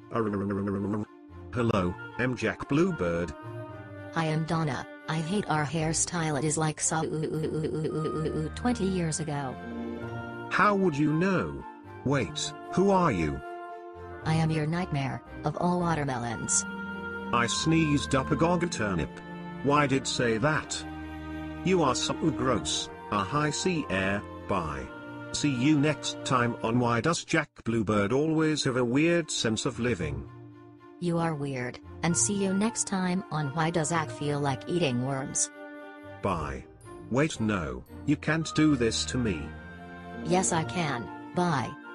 Hello, I'm Jack BlueBird. I am Donna. I hate our hairstyle. It is like 20 years ago. How would you know? Wait, who are you? I am your nightmare, of all watermelons. I sneezed up a gogger turnip. Why did say that? You are so gross. High sea air, bye. See you next time on Why Does Jack BlueBird Always Have a Weird Sense of Living? You are weird, and see you next time on Why Does Zack Feel Like Eating Worms? Bye. Wait, no, you can't do this to me. Yes I can, bye.